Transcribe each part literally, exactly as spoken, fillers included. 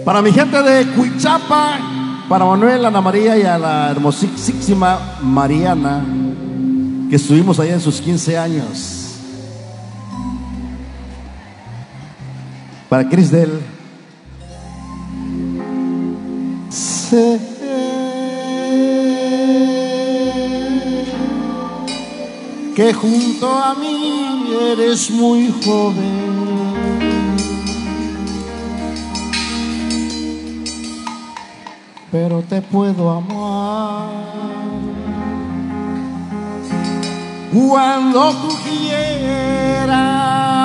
Para mi gente de Cuichapa, para Manuel, Ana María y a la hermosísima Mariana, que estuvimos allá en sus quince años. Para Crisdel. Sé que junto a mí eres muy joven, pero te puedo amar cuando tú quieras,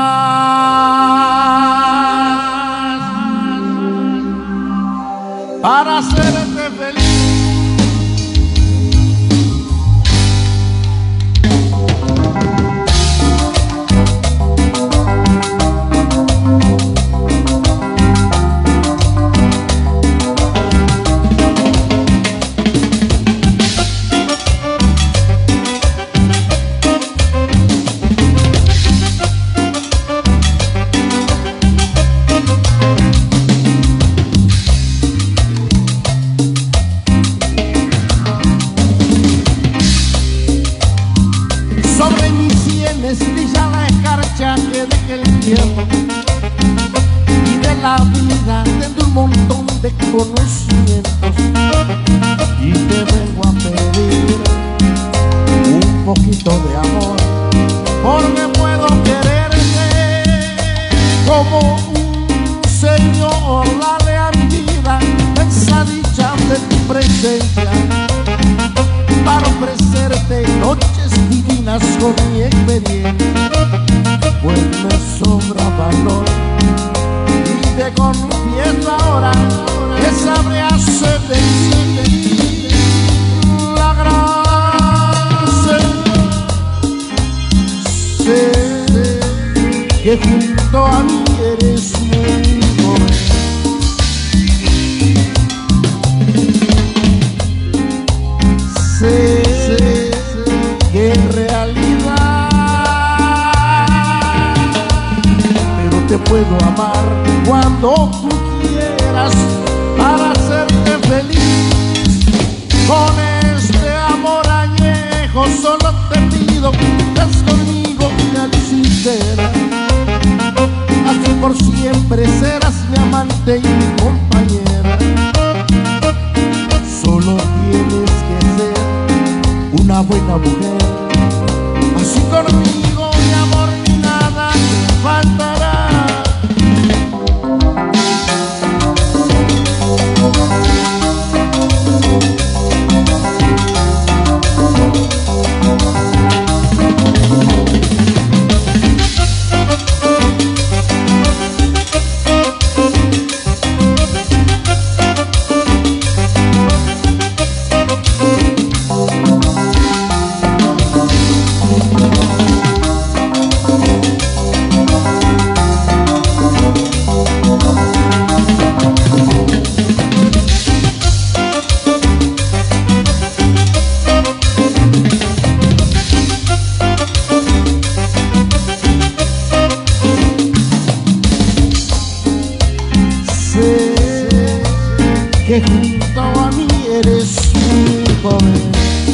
para hacerte feliz. Brilla la escarcha que deja el tiempo, y de la vida tendré un montón de conocimientos, y te vengo a pedir un poquito de amor, porque puedo quererte como un señor. Dale a mi vida esa dicha de tu presencia, para ofrecerte noches divinas con mi experiencia, pues me sobra valor y te confieso ahora que sabré hacer de ti la gracia. Sé que junto a mí eres muy joven, sé que en realidad, pero te puedo amar cuando tú quieras, para hacerte feliz. Con este amor añejo solo te pido que estés conmigo, mi sincera, así por siempre serás mi amante y mi compañera. Solo tienes que ser una buena mujer, así conmigo, mi amor, ni nada te faltará. Que junto a mí eres muy joven,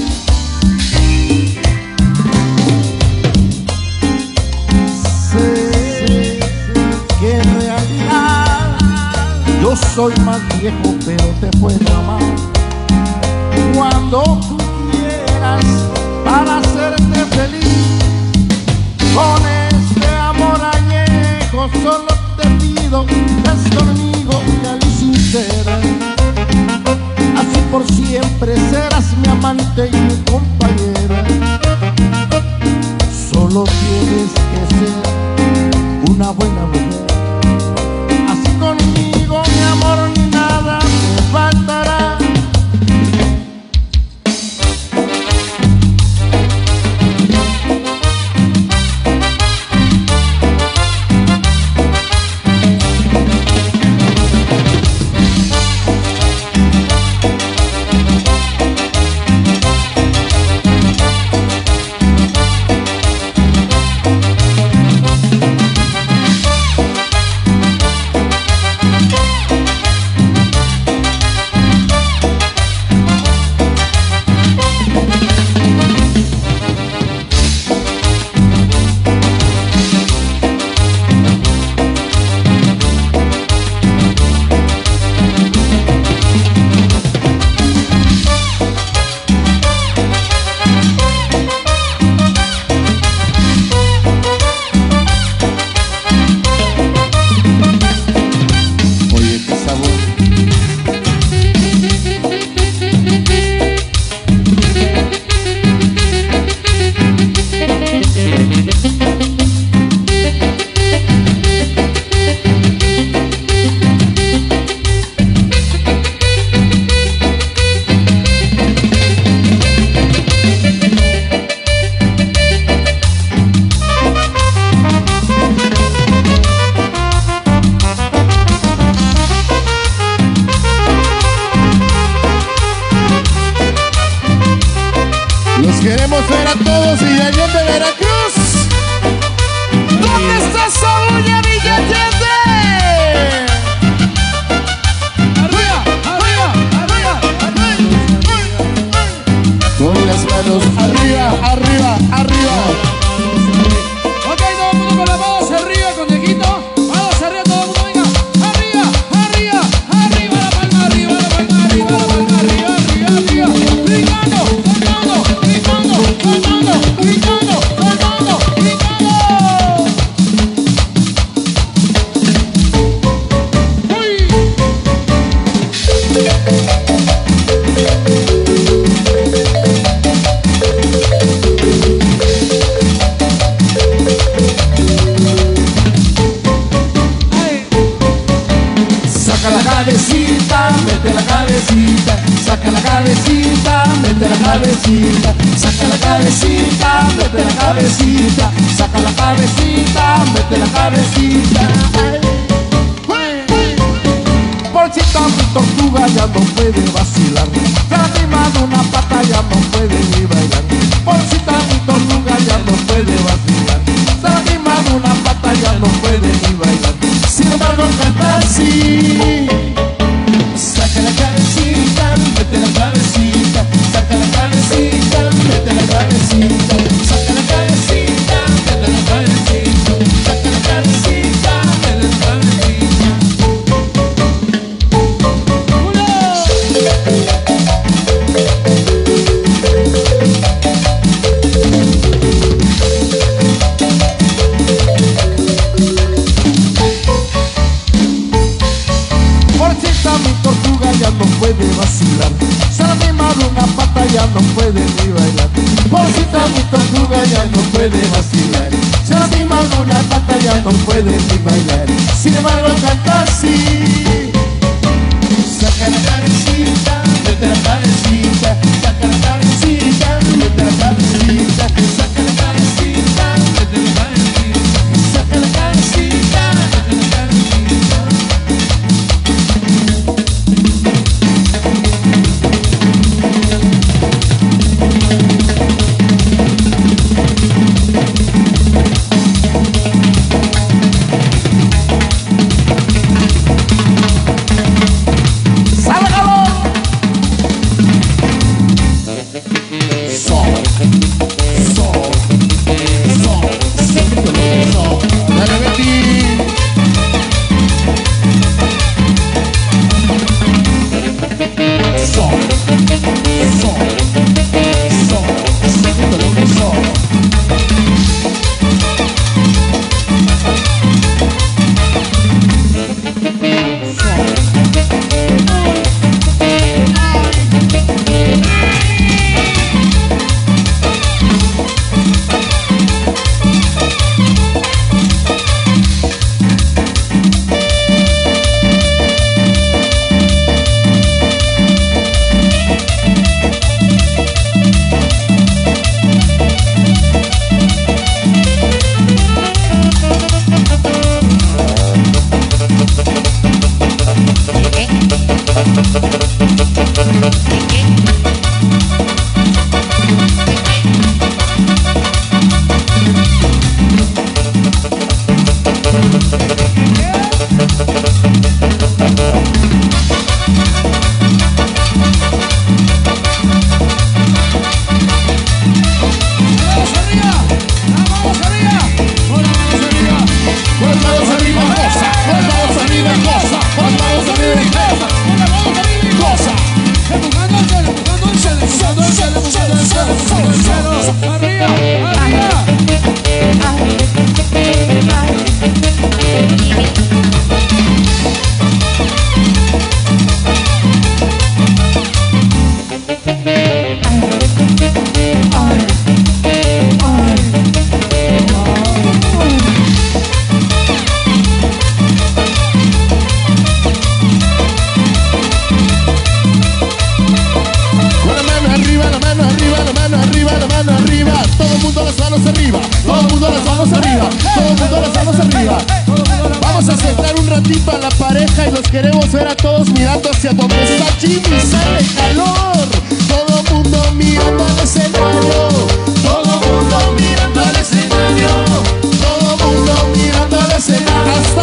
sé que en realidad yo soy más viejo, pero te puedo amar cuando tú quieras, para hacerte feliz. Con este amor añejo solo te pido que estés conmigo, mi sincera, así por siempre serás mi amante y mi compañera. Solo tienes que ser una buena mujer, así conmigo, mi amor, ni nada te faltará. para todos y de Allende, Veracruz. ¿Dónde está Sabuña, Villatende? Arriba, arriba, arriba, arriba. Con las manos arriba, arriba, arriba. Ok, todo el mundo con las manos arriba, conejito. Manos arriba, todo el mundo, venga. Arriba, arriba, arriba, la palma arriba, la palma arriba, la palma arriba, arriba, arriba. Gritando, cantando, gritando, cantando, gritando, cantando, gritando. ¡Uy! Saca la cabecita, mete la cabecita, saca la cabecita, mete la cabecita, saca la cabecita, mete la cabecita, saca la cabecita, mete la cabecita. Porcita, mi tortuga ya no puede vacilar, se ha animado una pata, ya no puede ni bailar. Porcita, mi tortuga ya no puede vacilar, se ha animado una pata, ya no puede ni bailar. Sin embargo canta así. Saca la cabecita, mete la cabecita, saca la cabecita, mete la cabecita, saca la cabecita, mete la cabecita, saca la cabecita, mete la cabecita. Porcita, mi tortuga ya no puede vacilar, se ha animado una pata, ya no puede ni bailar. Porcita, mi tortuga ya no puede vacilar, se ha animado una pata, ya no puede ni bailar. Sin embargo canta así. Saca la cabecita, mete la cabecita, saca la cabecita, mete la cabecita, saca la cabecita, mete la cabecita, saca la cabecita, mete la cabecita. ratito a la pareja y los queremos ver a todos mirando hacia donde está Jimmy. Sale calor, todo mundo mirando al escenario, todo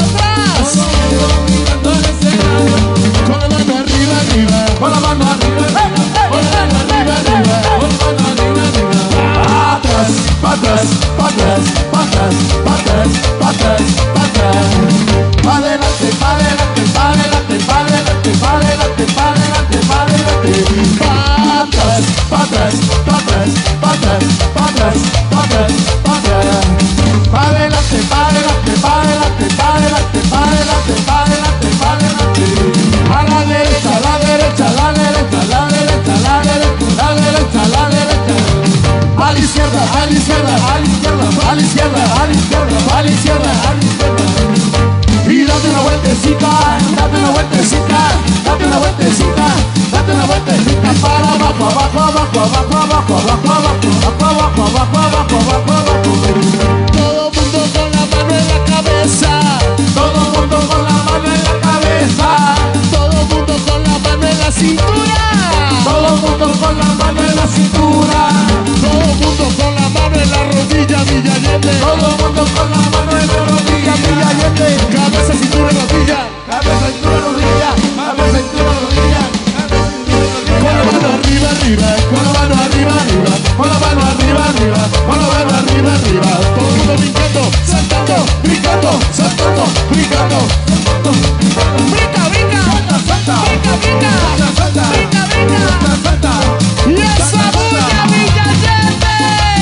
atrás. Todo el mundo mirando el escenario. Con la mano arriba, arriba. Con la mano arriba, arriba. Con la mano arriba, arriba. Con la mano arriba, arriba. Atrás, pa' atrás, pa' atrás, pa' atrás, pa' atrás, pa' atrás, pa' atrás. Pa' adelante, pa' adelante, pa' adelante, pa' adelante, pa' adelante, pa' adelante, pa' adelante. Pa' atrás, pa' atrás, pa' atrás, pa' atrás, pa' atrás, pa' atrás, pa' atrás. Pa' adelante, pa' adelante, pa' adelante, pa' adelante, pa' adelante, pa' adelante, pa' adelante. A la derecha, a la derecha, a la derecha, a la derecha, a la derecha, a la derecha, a la derecha. A la izquierda, a la izquierda, a la izquierda, a la izquierda, a la izquierda, a la izquierda, a la izquierda. Y date una vueltecita, date una vueltecita, date una vueltecita, date una vueltecita para abajo, abajo, abajo, abajo, abajo, abajo, abajo, abajo, abajo, abajo, abajo, abajo, abajo. Todo mundo con la mano en la cabeza. Todo mundo con la mano en la cabeza. Todo mundo con la mano en la cintura. Todo mundo con la mano en la cintura. Todo mundo con la mano en la rodilla, Villa Allende. Todo mundo con la mano en la rodilla, Villa Allende. Cabeza, cintura y rodilla. Cabeza, cintura, rodilla. Cabeza, cintura, rodilla. Con la mano arriba, arriba. Con la mano arriba, arriba. Con la mano arriba, arriba. Con la mano arriba, arriba. Todo el mundo brincando, saltando, Brincando, saltando, brincando. brinca, brinca. Salta, salta. Brinca, brinca. Salta, salta. Brinca, brinca. Salta, salta. Y esa bulla, Villa Allende.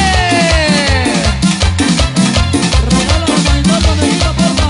Regala la manito, conejito, porfa.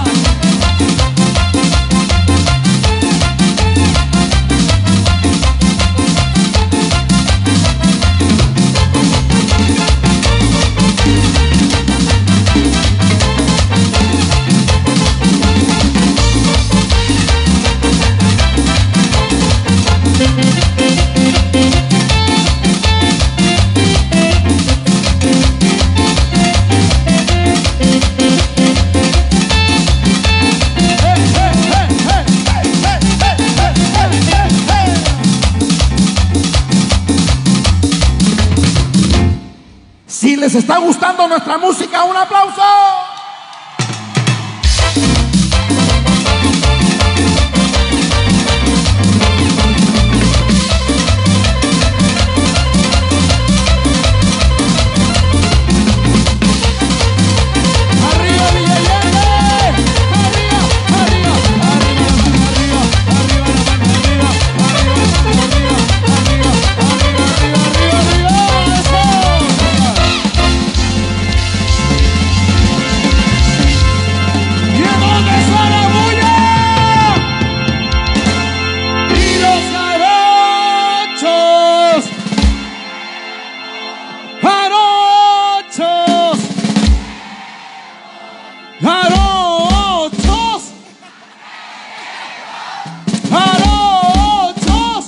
Si les está gustando nuestra música, un aplauso. Arriba, Villa Allende. Arriba, arriba, arriba, arriba, arriba, arriba, arriba, arriba, arriba, arriba, arriba, arriba, eso. ¿Y en dónde está la bulla? Y los jarochos, jarochos, jarochos, jarochos.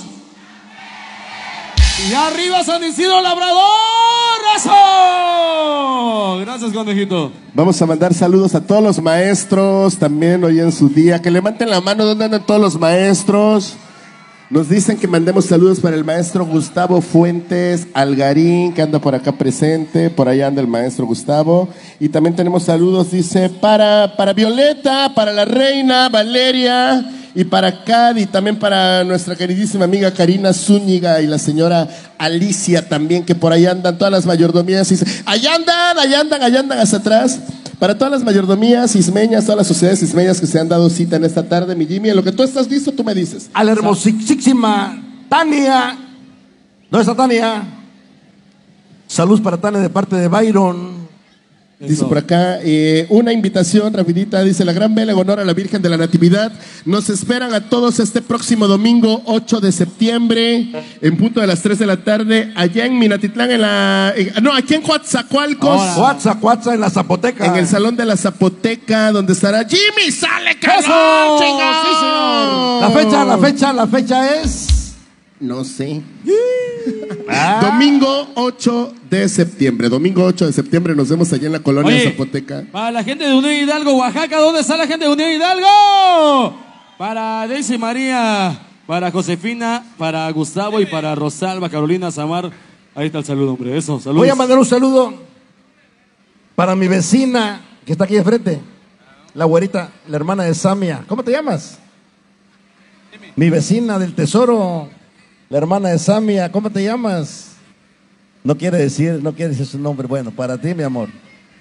Y arriba San Isidro Labrador. ¡Eso! Gracias, conejito. Vamos a mandar saludos a todos los maestros también hoy en su día. Que levanten la mano, ¿dónde andan todos los maestros? Nos dicen que mandemos saludos para el maestro Gustavo Fuentes Algarín, que anda por acá presente. Por allá anda el maestro Gustavo. Y también tenemos saludos, dice, para, para Violeta, para la reina Valeria y para Cadi, también para nuestra queridísima amiga Karina Zúñiga y la señora Alicia también, que por ahí andan todas las mayordomías. Y dice, allá andan, allá andan, allá andan hacia atrás. Para todas las mayordomías ismeñas, todas las sociedades ismeñas que se han dado cita en esta tarde, mi Jimmy, en lo que tú estás listo, tú me dices. A la hermosísima Tania. ¿Dónde está Tania? Salud para Tania de parte de Byron. Dice Eso. por acá, eh, una invitación rapidita, dice la gran vela en honor a la Virgen de la Natividad. Nos esperan a todos este próximo domingo ocho de septiembre, en punto de las tres de la tarde, allá en Minatitlán, en la, en- no, aquí en Coatzacoalcos, Cuatza, Cuatza en la Zapoteca. en el Salón de la Zapoteca, donde estará Jimmy Sale Calor, ¡Eso! chingón. Sí, señor. La fecha, la fecha, la fecha es. No sé. Ah. Domingo ocho de septiembre. Domingo ocho de septiembre nos vemos allá en la colonia Oye, Zapoteca. para la gente de Unión Hidalgo, Oaxaca, ¿dónde está la gente de Unión Hidalgo? Para Daisy María, para Josefina, para Gustavo y para Rosalba, Carolina, Samar. Ahí está el saludo, hombre. Eso, saludos. Voy a mandar un saludo para mi vecina que está aquí de frente. la güerita, la hermana de Samia. ¿Cómo te llamas? Mi vecina del tesoro, la hermana de Samia. ¿Cómo te llamas? No quiere decir, no quiere decir su nombre. Bueno, para ti, mi amor.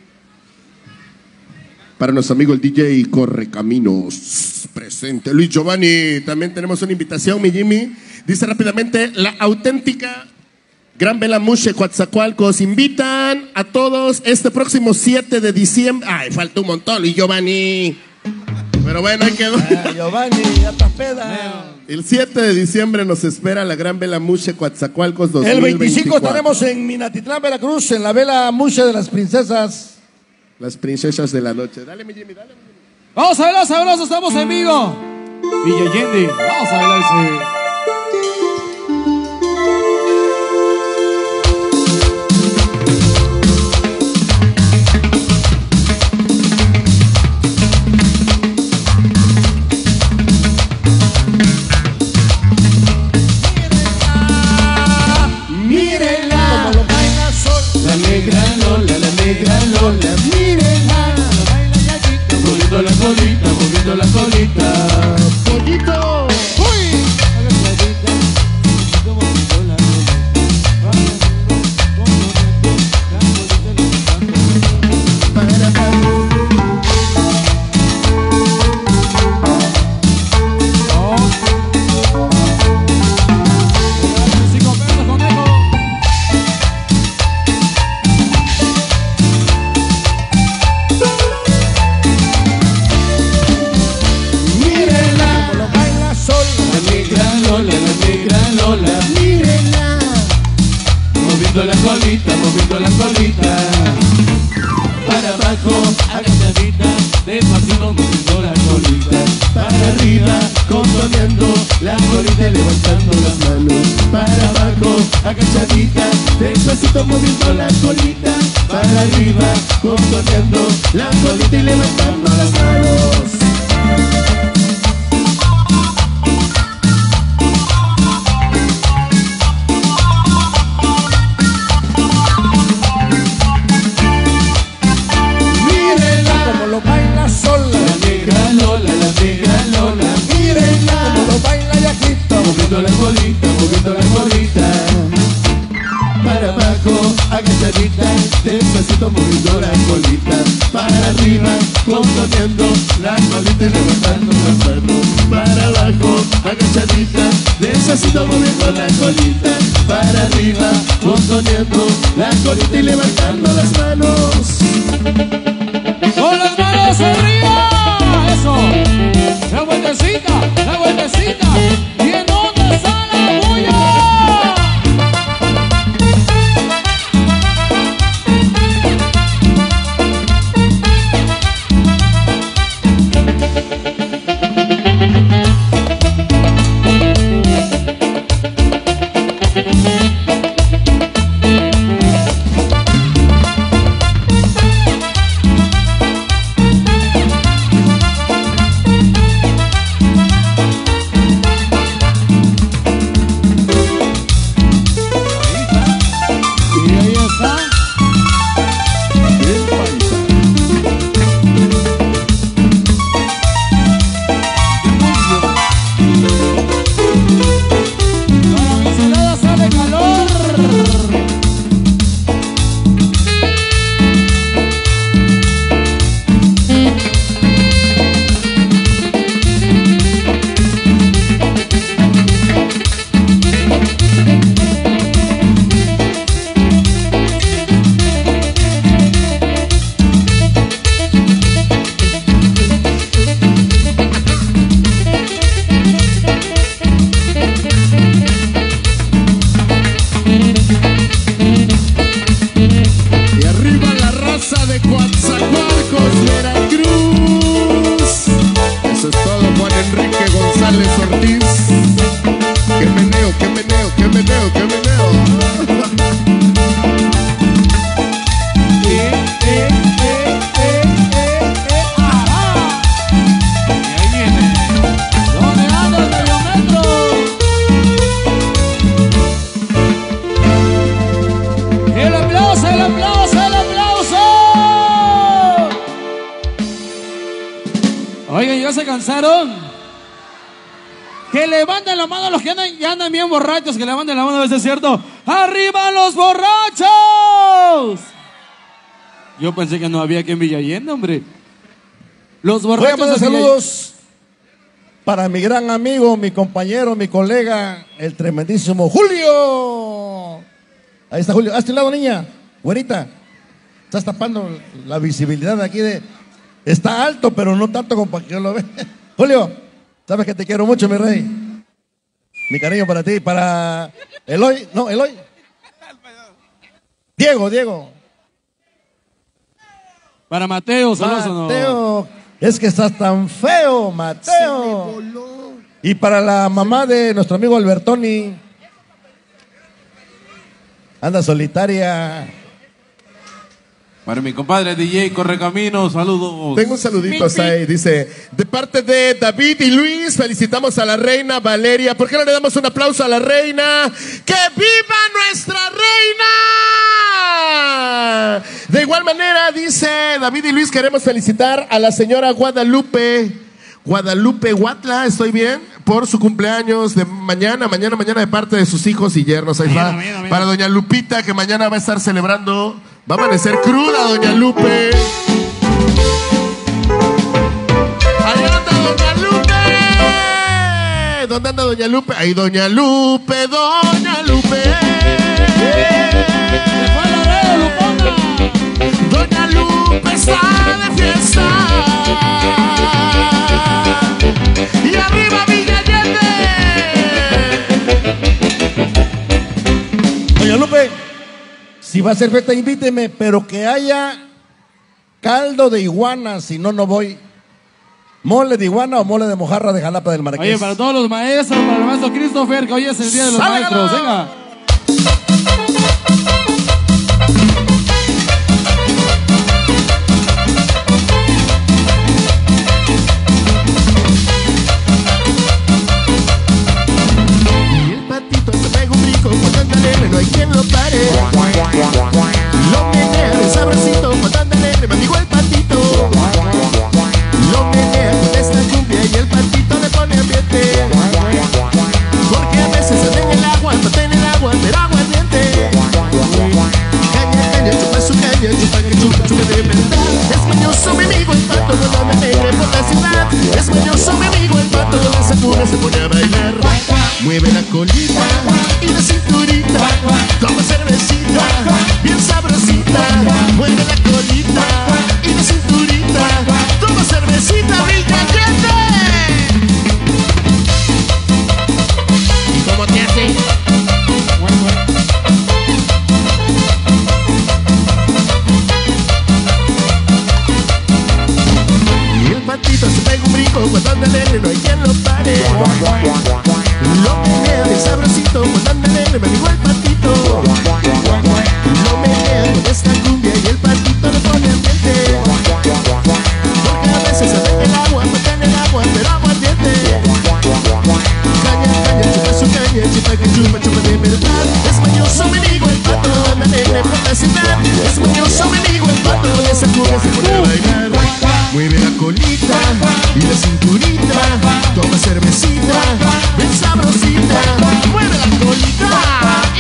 Para nuestro amigo el D J Correcaminos, presente Luis Giovanni. También tenemos una invitación, mi Jimmy. Dice rápidamente, la auténtica Gran Vela Mushe Coatzacoalcos invitan a todos este próximo siete de diciembre. Ay, falta un montón, Luis Giovanni. Pero bueno, ahí quedó. Ah, Giovanni, ya estás peda. El siete de diciembre nos espera la Gran Vela Mushe Coatzacoalcos dos mil veinticuatro. El veinticinco estaremos en Minatitlán, Veracruz, en la Vela Mushe de las Princesas. Las princesas de la noche. Dale, mi Jimmy, dale, mi Jimmy. Vamos a bailar sabroso, estamos en vivo. Villa Allende, vamos a bailar ese. La colita, moviendo la colita, pollito, uy, moviendo la colita, moviendo la colita, para abajo, agachadita, despacito moviendo la colita, para arriba, contoneando la colita y levantando las manos, para abajo, agachadita, despacito moviendo la colita, para arriba, contoneando la colita y levantando las manos. Moviendo la colita, moviendo la colita, para abajo, agachadita, despacito moviendo la colita, para arriba, contoneando la colita y levantando las manos, para abajo, agachadita, despacito moviendo la colita, para arriba, contoneando la colita y levantando las manos. Con las manos arriba, eso, la vueltecita, la vueltecita. alzaron? Que levanten la mano los que andan, ya andan bien borrachos, que levanten la mano, a veces es cierto. ¡Arriba los borrachos! Yo pensé que no había aquí en Villa Allende, hombre. Los Voy a borrachos mandar de Villa- saludos para mi gran amigo, mi compañero, mi colega, el tremendísimo Julio. Ahí está Julio. Hazte un lado, niña. Güerita. Estás tapando la visibilidad de aquí de... Está alto, pero no tanto como para que yo lo vea. Julio, sabes que te quiero mucho, mi rey. Mi cariño para ti, para Eloy. No, Eloy. Diego, Diego. Para Mateo, saludos o no. Mateo, es que estás tan feo, Mateo. Y para la mamá de nuestro amigo Albertoni, anda solitaria. Para mi compadre D J Correcaminos, saludos. Tengo un saludito ahí, dice, de parte de David y Luis, felicitamos a la reina Valeria. ¿Por qué no le damos un aplauso a la reina? ¡Que viva nuestra reina! De igual manera, dice David y Luis, queremos felicitar a la señora Guadalupe, Guadalupe Huatla, ¿estoy bien? Por su cumpleaños de mañana, mañana, mañana de parte de sus hijos y yernos. Ahí va. Mira, mira, mira. Para doña Lupita, que mañana va a estar celebrando, va a amanecer cruda doña Lupe. ¡Ahí anda doña Lupe! ¿Dónde anda doña Lupe? Ahí doña Lupe, doña Lupe. ¡Se fue la red, Lupona! Doña Lupe está de fiesta. Y arriba Villa Allende. Doña Lupe, si va a ser fiesta, invíteme, pero que haya caldo de iguana, si no, no voy. Mole de iguana o mole de mojarra de Jalapa del Marqués. Oye, para todos los maestros, para el maestro Christopher, que hoy es el día de los ¡Sálgalo! maestros, venga. Y el patito se pega un brinco cuando anda alegre, no hay quien lo pare. Lo menea de sabrosito cuando anda alegre, mi amigo el patito. Lo menea con esta cumbia y el patito le pone ambiente. Porque a veces anda en el agua, no en el agua, pero aguardiente. Caña, caña, chupa su caña, chupa que chupa, chupa de verdad. Es mañoso mi amigo el pato, no lo menea por la ciudad. Es mañoso mi amigo el pato, donde se cura se pone a bailar. Mueve la colita y la cinturita, toma cervecita, bien sabrosita. Mueve la colita y la cinturita, toma cervecita, Villa Allende. ¿Y cómo te hace? Y el patito se pega un brinco cuando anda alegre, no hay quien lo pare. Lo menea de sabrosito cuando anda alegre, me dijo el patito. Lo menea con esta cumbia y el patito le pone ambiente. Porque a veces se mete el agua, no en el agua, pero aguardiente. Caña, caña, chupa su caña, chupa que chupa, chupa de verdad. Es mañoso mi amigo el pato, anda alegre por la ciudad. Es mañoso mi amigo el pato, esa cumbia se pone a bailar. Mueve la colita y la cinturita, toma cervecita, bien sabrosita. Mueve la colita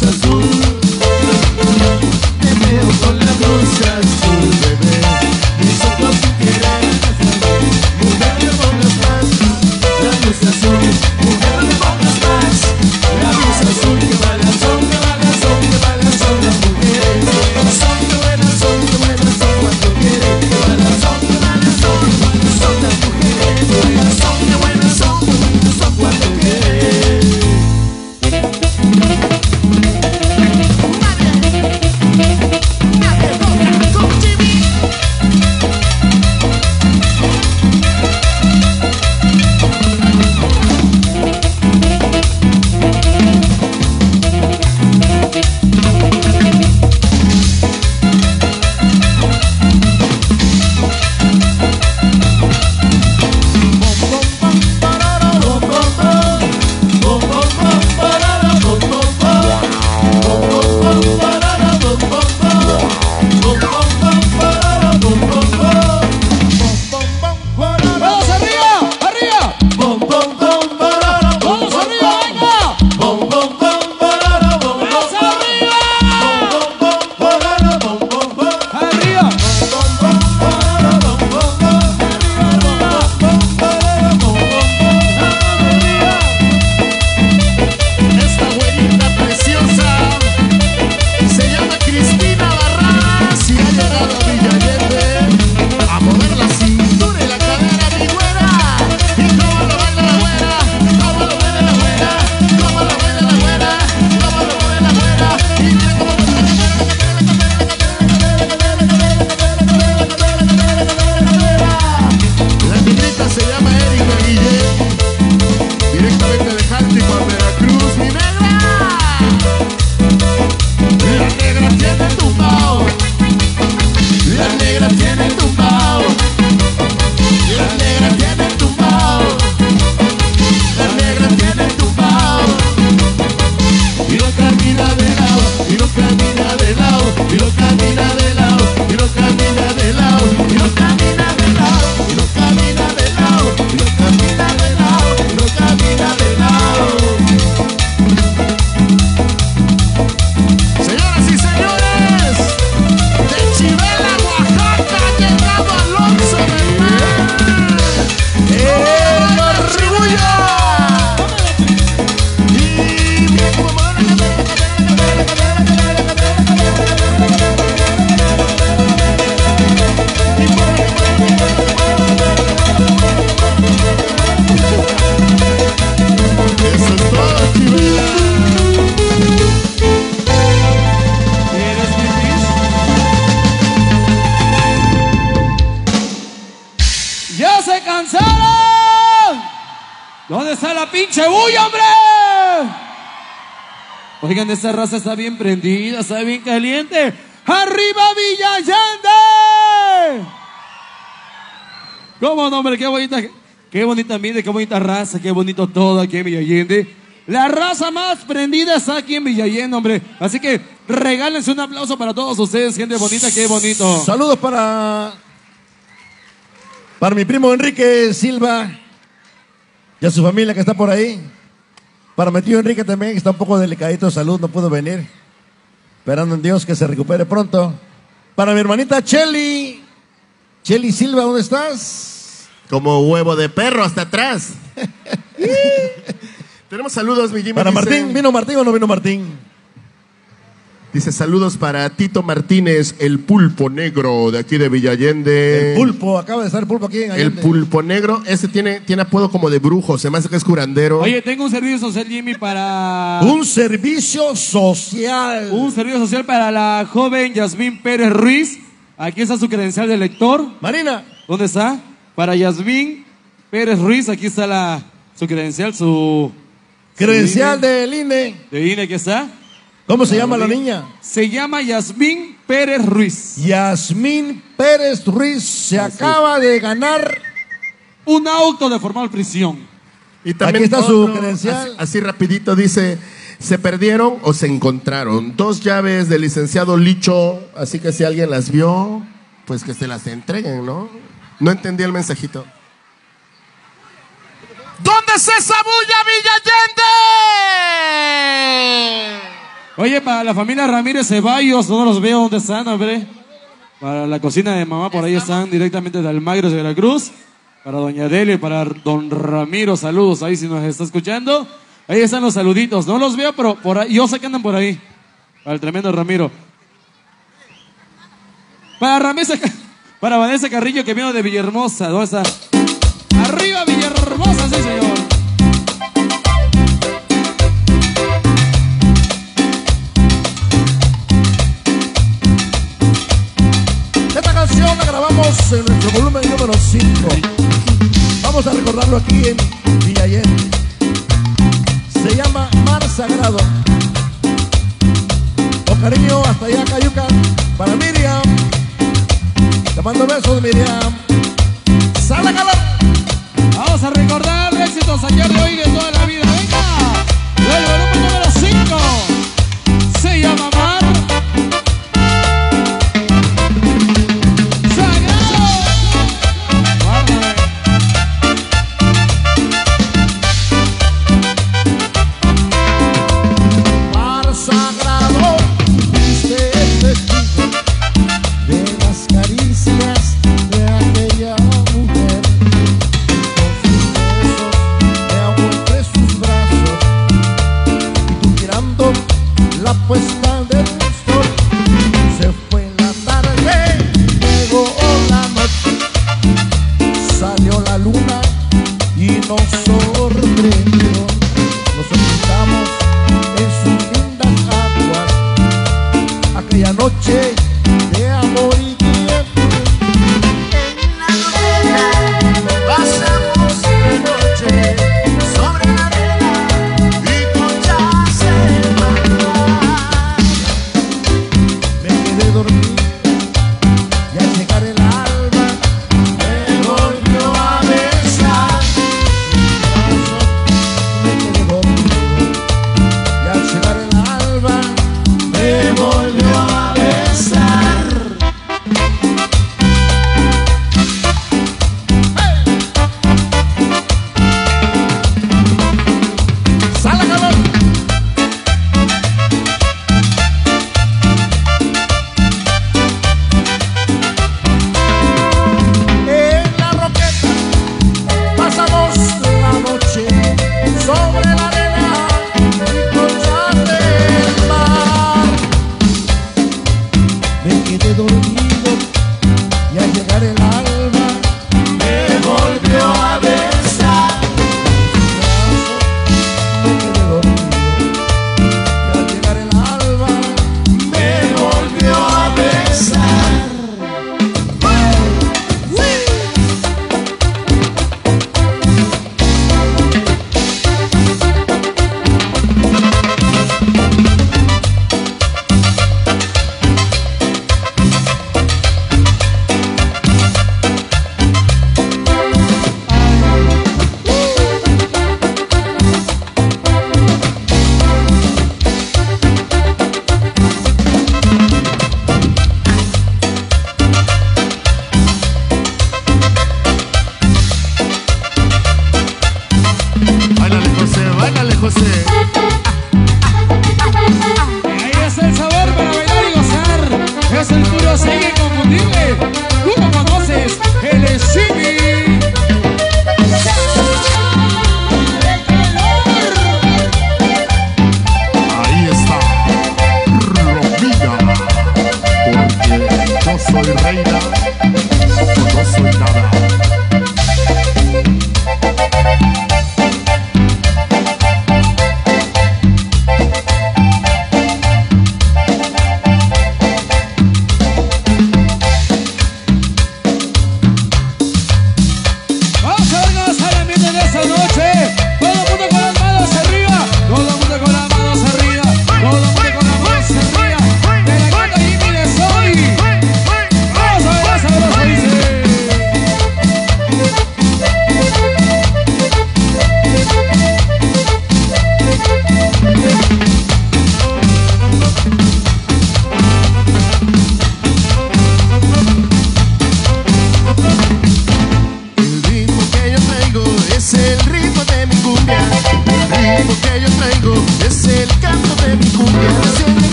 blusa azul. Te veo con la blusa azul, bebé. Mis ojos sin querer. Mujer, no le pongas más. La blusa azul. Mujer, no le pongas más. La blusa azul. Que baila son, que baila son, que baila son las mujeres. Son, que buenas son, que buenas son cuando quieren. Que baila son, que baila son, que baila son las mujeres. Baila son, que buenas son, que buenas son cuando quieren. ¡Vamos arriba! ¡Arriba! ¡Vamos arriba, venga! ¡Vamos arriba! ¡Arriba! Esta güerita preciosa se llama Cristina Barras y ha llegado a Villa Allende a mover la cintura y la cadera, mi güera. Y cómo lo baila la güera, cómo lo baila la güera, cómo lo baila la güera, cómo lo baila la güera. Y mira cómo la negrita se llama Erika Guillén, directamente de Jáltico a Veracruz, mi negra. La negra tiene tumbao, la negra tiene tumbao, la negra tiene tumbao, la negra tiene tumbao. Y lo camina de lado, y lo camina de lado, y lo camina de lado, y lo camina de lado, y lo camina de lado, y lo camina de lado, y lo camina de lado, y lo camina de lado. Señoras y señores, de Chivela, Oaxaca, ha llegado Alonso Bernal. ¡El Barribulla! Y bien como la Eso es todo, Chivela. ¿Quieres vivir? ¡Ya se cansaron! ¿Dónde está la pinche bulla, hombre? Oigan, esta raza está bien prendida, está bien caliente. ¡Arriba Villa Allende! ¿Cómo no, hombre? Qué bonita, qué bonita mide, qué bonita raza, qué bonito todo aquí en Villa Allende. La raza más prendida está aquí en Villa Allende, hombre. Así que regálense un aplauso para todos ustedes, gente bonita, qué bonito. Saludos para para mi primo Enrique Silva y a su familia que está por ahí. Para mi tío Enrique también, que está un poco delicadito de salud, no pudo venir. Esperando en Dios que se recupere pronto. Para mi hermanita Cheli. Cheli Silva, ¿dónde estás? Como huevo de perro hasta atrás. Tenemos saludos, mi Jimmy. Para dice- Martín, ¿vino Martín o no vino Martín? Dice saludos para Tito Martínez, el pulpo negro de aquí de Villa Allende. El pulpo, acaba de estar el pulpo aquí en El Allende. pulpo negro, ese tiene, tiene apodo como de brujo, se me hace que es curandero. Oye, tengo un servicio social, Jimmy, para... Un servicio social. Un servicio social para la joven Yasmín Pérez Ruiz. Aquí está su credencial de lector. Marina. ¿Dónde está? Para Yasmín Pérez Ruiz, aquí está la, su credencial, su... Credencial su I N E. del I N E. De I N E, aquí está. ¿Cómo se llama la niña? Se llama Yasmín Pérez Ruiz. Yasmín Pérez Ruiz se acaba de ganar un auto de formal prisión. Y también Aquí está otro, su credencial. Así, así rapidito dice, se perdieron o se encontraron dos llaves del licenciado Licho, así que si alguien las vio, pues que se las entreguen, ¿no? No entendí el mensajito. ¿Dónde es esa bulla, Villa Allende? Oye, para la familia Ramírez Ceballos, no los veo dónde están, hombre. Para la cocina de mamá, por ahí están directamente de Almagro de Veracruz. Para doña Delia, para don Ramiro, saludos ahí si nos está escuchando. Ahí están los saluditos, no los veo, pero por ahí, yo sé que andan por ahí. Para el tremendo Ramiro. Para Ramírez, para Vanessa Carrillo que vino de Villahermosa, ¿dónde está? Arriba Villahermosa, sí señor. Esta canción la grabamos en nuestro volumen número cinco. Vamos a recordarlo aquí en Villa Allende. Se llama Mar Sagrado. Con cariño hasta allá, Cayuca. Para Miriam. Te mando besos, Miriam. ¡Sale, calor! Vamos a recordar éxitos ayer de hoy de toda la vida. Venga, el volumen número cinco se llama Mar Sagrado. Mar Sagrado, fuiste el testigo de las caricias de aquella mujer. Con sus besos me ahogó entre sus brazos, y tú mirando la puesta del sol. Se fue la tarde, llegó la noche, salió la luna y nos sorprendió. Nos sentamos en sus lindas aguas aquella noche de amor y tiempo. En la novela pasamos la noche sobre la arena y conchas en mar. Me quedé dormido y al llegar el alba Me volvió a besar. me quedé dormido y al llegar el alba Me volvió a besar. sale calor. En la roqueta pasamos la noche sobre la arena y conchas del mar. Me quedé dormido y al llegar el alba Me volvió a besar. me quedé dormido y al llegar el alba Me volvió a besar. Báilale, José, báilale, José. Ahí está el sabor para bailar y gozar. Es el puro sigue inconfundible. Tú lo conoces, el Simi. Ahí está, Romina, porque yo soy reina, o no soy nada.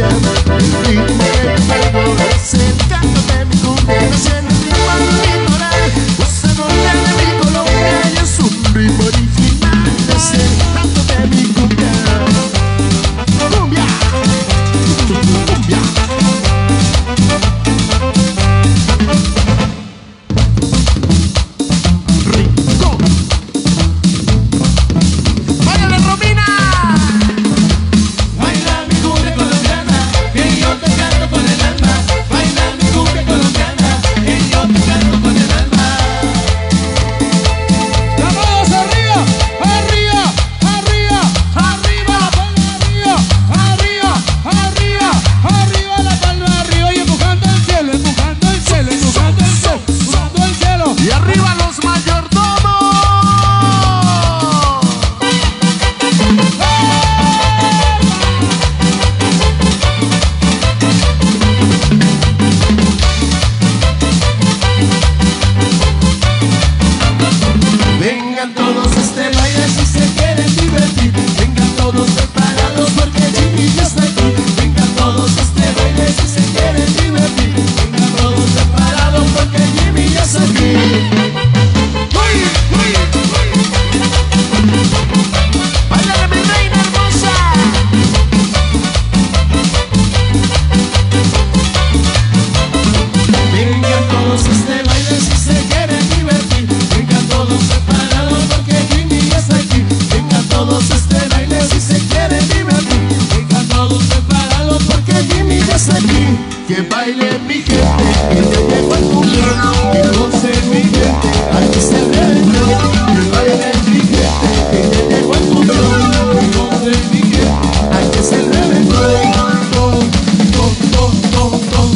cumbia. El ritmo que traigo es el canto de mi cumbia. Nace en el ritmo litoral, bossa nova de mi Colombia. Y es un ritmo original, es el canto de mi cumbia. Cumbia, cumbia. Rico. ¡Báilale, Romina! Baila mi cumbia colombiana, que yo te canto con el alma. Baila mi cumbia colombiana, que yo te canto con el alma. Las manos arriba, arriba, arriba, arriba la palma arriba, arriba, arriba, arriba la palma arriba y empujando el cielo, empujando el cielo, empujando el cielo, empujando el cielo. Y arriba los mayordomos. Vengan todos a este baile si se quieren divertir. Vengan todos preparados porque Jimmy ya está aquí. Vengan todos a este baile si se quieren divertir. Vengan todos preparados porque Jimmy ya está aquí. ¡Uy, uy, uy! ¡Báilale, mi reina hermosa! Vengan todos a este baile si se quieren divertir. Vengan todos preparados porque Jimmy ya está aquí. Vengan todos a este baile si se quieren divertir. Vengan todos preparados porque Jimmy ya está aquí. Que baile mi gente, que ya llegó el cumpleaños. Que goce mi gente, aquí se reventó. Que baile mi gente, que ya llegó el cumpleaños. Que goce mi gente, aquí se reventó. Tom, tom, tom, tom, tom.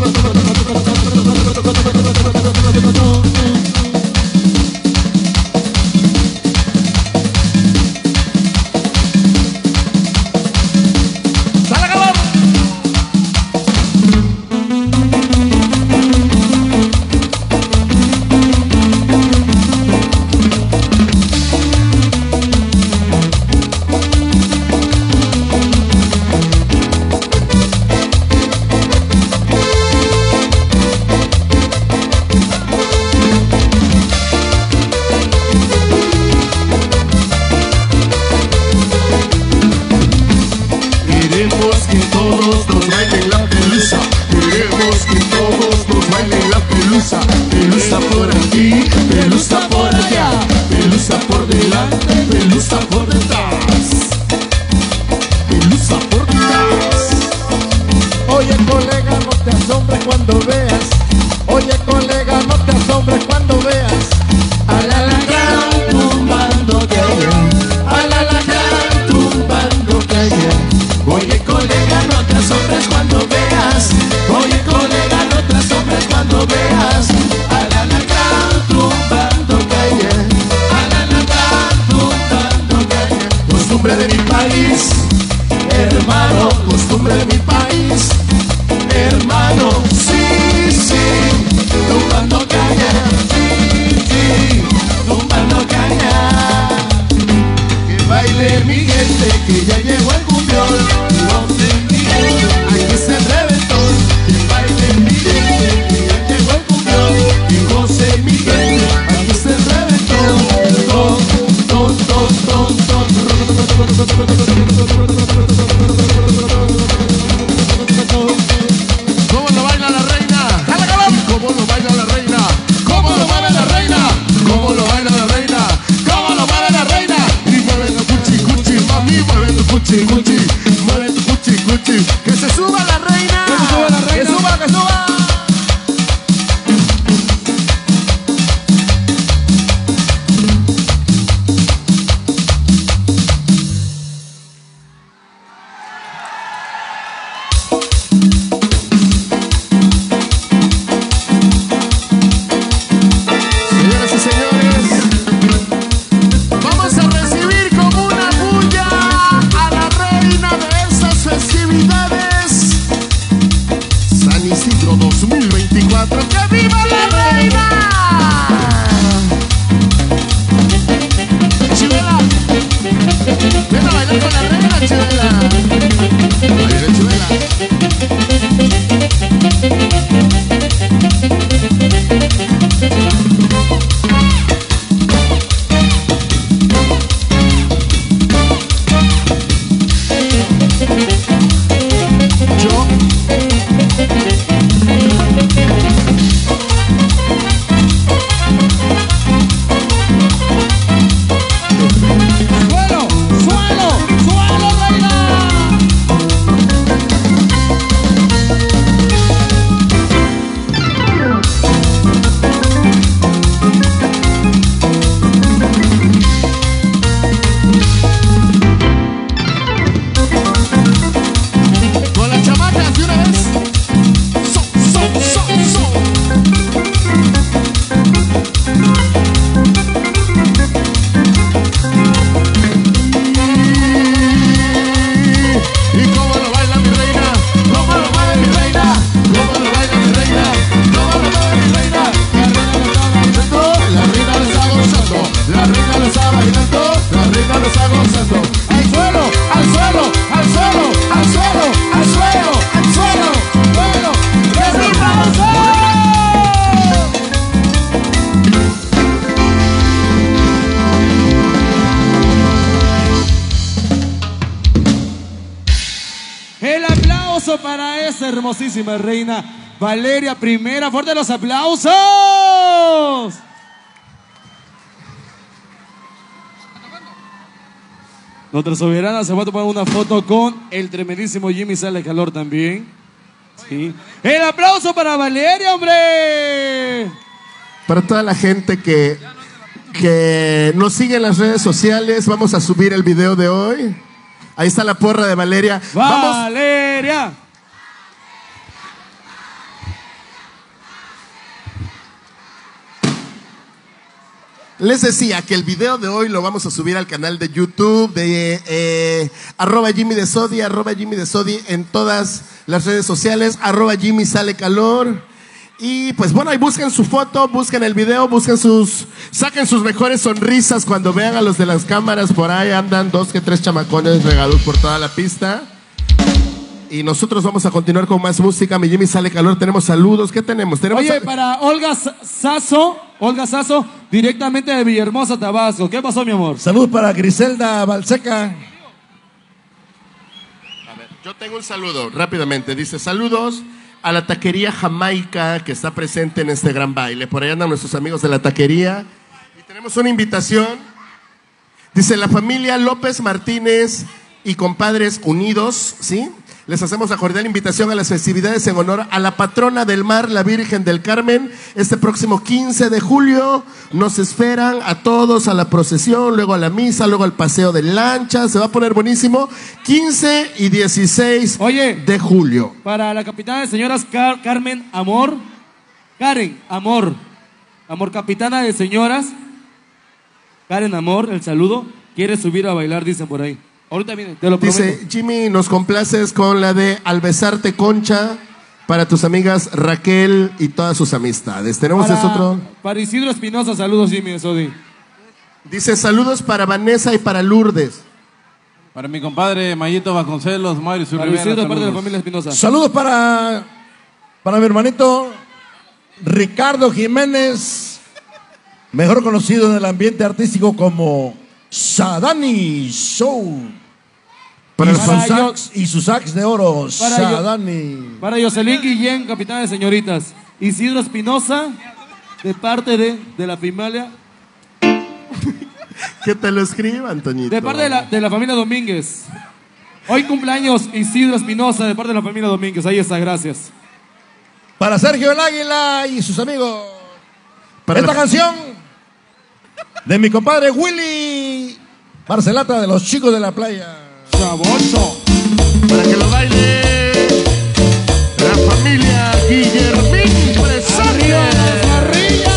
¡Sale, calor! Queremos que todos nos bailen la pelusa. Queremos que todos nos bailen la pelusa. Pelusa por aquí, pelusa por allá. Pelusa por delante, pelusa por detrás. Pelusa por detrás. Oye colega, no te asombres cuando veas. Oye colega, no te asombres cuando veas. Al alacrán tumbando calle, al alacrán tumbando calle. Oye colega, no te asombres cuando veas. Oye colega, no te asombres cuando veas. Al alacrán tumbando calle, al alacrán tumbando calle. Costumbre de mi país, Hermano, costumbre de mi país. Hermano, sí, sí, tumbando caña, sí, sí, tumbando caña. que baile mi gente, que ya llegó el cumbión. Donde mi gente, Aquí se reventó. Que baile mi gente, que ya llegó el cumbión. y goce mi gente, Aquí se reventó. ton, ton, ton, ton, ton. ¿Cómo lo baila la reina? ¿Cómo lo baila la reina? ¿Cómo lo mueve la reina? ¿Cómo lo baila la reina? ¿Cómo lo mueve la reina? Y mueve el cuchi, cuchi, mami, mueve el cuchi. aplauso para esa hermosísima reina Valeria Primera. ¡Fuerte los aplausos! Nuestra soberana se va a tomar una foto con el tremendísimo Jimmy Sale Calor también. Sí. ¡El aplauso para Valeria, hombre! Para toda la gente que, que nos sigue en las redes sociales, vamos a subir el video de hoy. Ahí está la porra de Valeria. ¡Valeria! Vamos. Les decía que el video de hoy lo vamos a subir al canal de YouTube de eh, arroba Jimmy de Sodi, arroba Jimmy de Sodi en todas las redes sociales, arroba Jimmy Sale Calor. Y pues bueno, ahí busquen su foto, busquen el video, busquen sus, saquen sus mejores sonrisas cuando vean a los de las cámaras. Por ahí andan dos que tres chamacones regados por toda la pista. Y nosotros vamos a continuar con más música. Mi Jimmy Sale Calor, tenemos saludos. ¿Qué tenemos? tenemos Oye, a... para Olga Sasso, Olga Sasso, directamente de Villahermosa, Tabasco. ¿Qué pasó, mi amor? Salud para Griselda Balseca. A ver, yo tengo un saludo, rápidamente. Dice, saludos a la taquería Jamaica que está presente en este gran baile. Por ahí andan nuestros amigos de la taquería. Y tenemos una invitación. Dice, la familia López Martínez y compadres unidos, ¿sí? Les hacemos la cordial invitación a las festividades en honor a la patrona del mar, la Virgen del Carmen. Este próximo quince de julio nos esperan a todos a la procesión, luego a la misa, luego al paseo de lancha. Se va a poner buenísimo. quince y dieciséis Oye, de julio. Para la capitana de señoras Car Carmen Amor, Karen Amor, Amor capitana de señoras, Karen Amor, el saludo. Quiere subir a bailar, dicen por ahí. Ahorita viene, te lo prometo. Dice, Jimmy, nos complaces con la de Al besarte Concha para tus amigas Raquel y todas sus amistades. Tenemos para, ese otro. Para Isidro Espinosa, saludos, Jimmy de Sodi. Dice, saludos para Vanessa y para Lourdes. Para mi compadre Mayito Vasconcelos, Mario Para Rivera, Isidro, de parte de la saludos. familia Espinosa. Saludos para, para mi hermanito Ricardo Jiménez, mejor conocido en el ambiente artístico como Sadani Show. Para y, el su para yo- sax, y su sax de oro, Para yo- Sadani. Para Jocelyn Guillén, capitana de señoritas. Isidro Espinosa, de parte de, de la familia, Que te lo escriban, Toñito. de parte de la, de la familia Domínguez. Hoy cumpleaños Isidro Espinosa, de parte de la familia Domínguez. Ahí está, gracias. Para Sergio el Águila y sus amigos. Para Esta la- canción de mi compadre Willy Barcelata de los Chicos de la Playa. Chabocho. Para que lo baile la familia Guillermín presente. ¡Arriba las parrillas!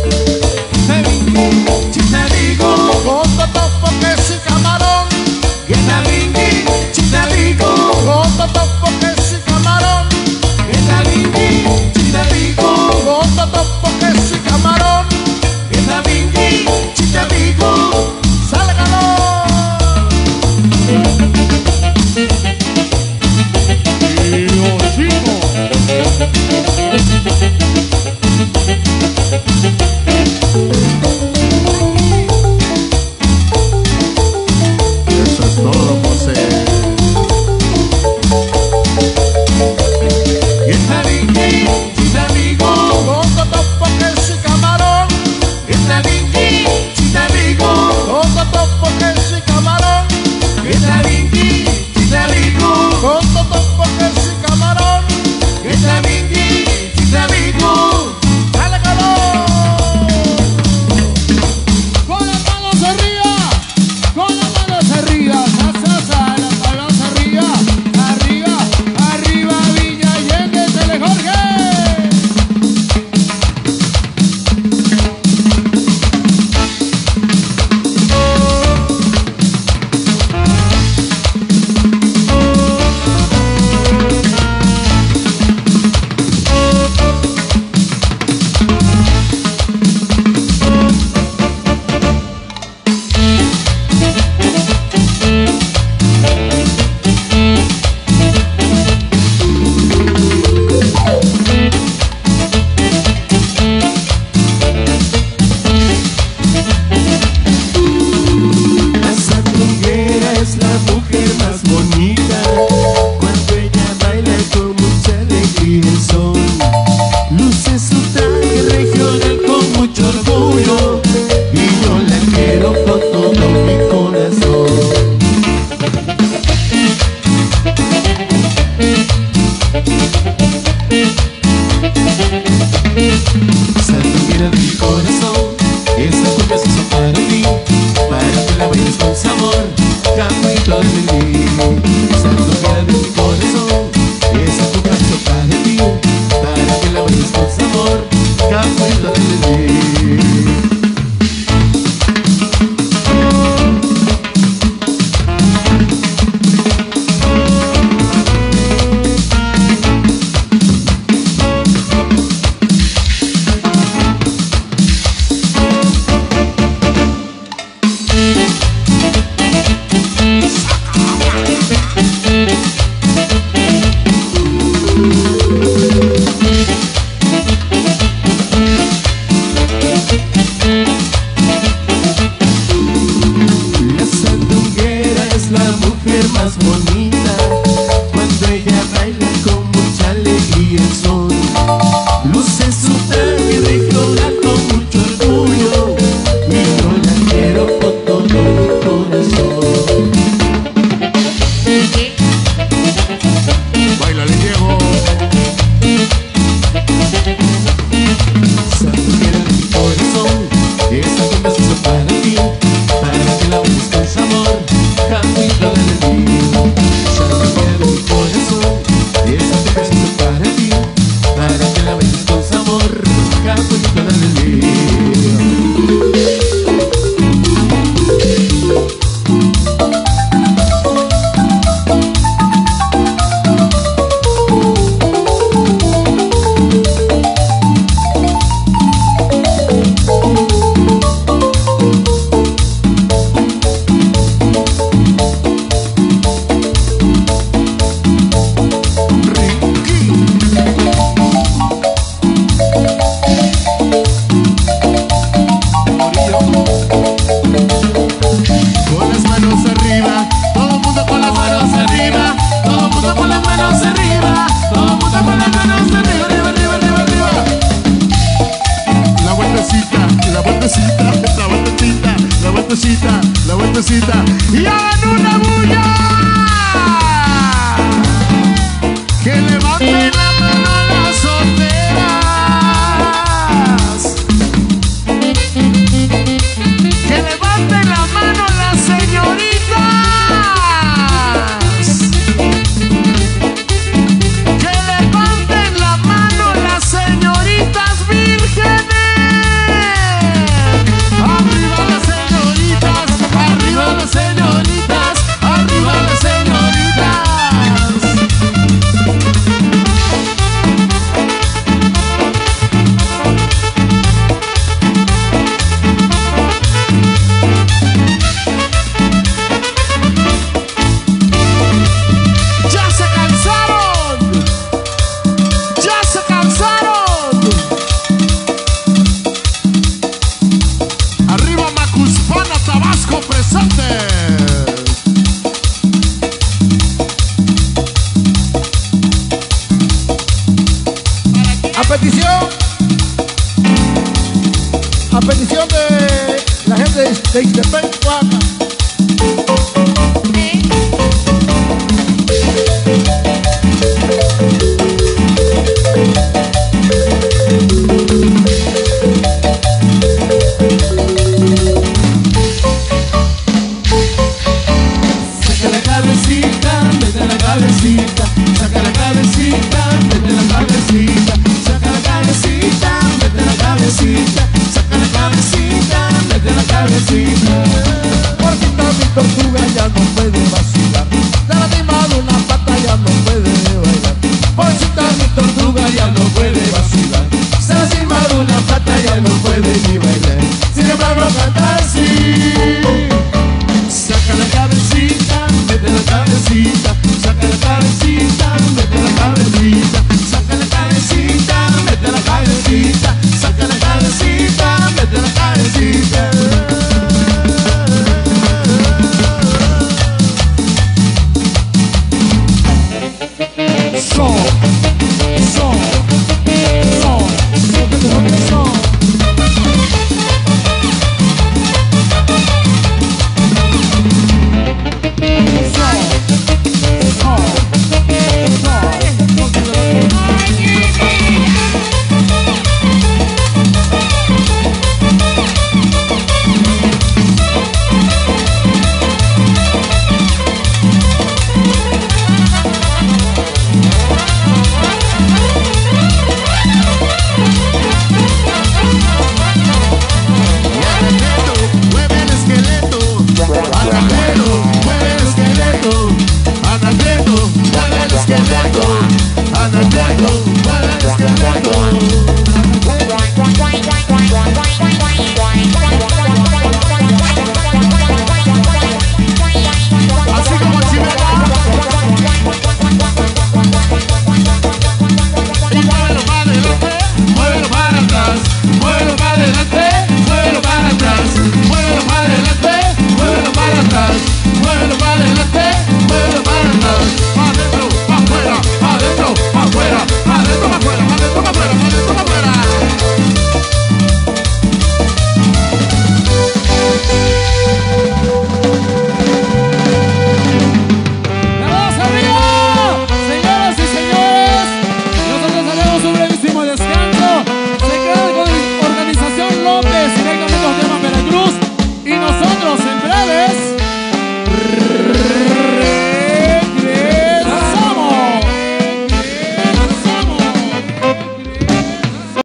Con topo, queso y camarón, Sandunguera de mi corazón, esta cumbia se hizo para ti, para que la bailes con sabor, Campito de Belén. Sandunguera de mi corazón, esta cumbia se hizo para ti, para que la bailes con sabor, Campito de Belén. La vueltecita y hagan una bulla. Que levanten la mano las solteras. Que levanten la mano las señoritas. Que levanten la mano las señoritas vírgenes. Arriba las señoritas, arriba las señoritas, arriba las señoritas. ¡Ya se cansaron! ¡Ya se cansaron! Arriba Macuspana, Tabasco presente. A petición, a petición de la gente de Ixtepec, Oaxaca,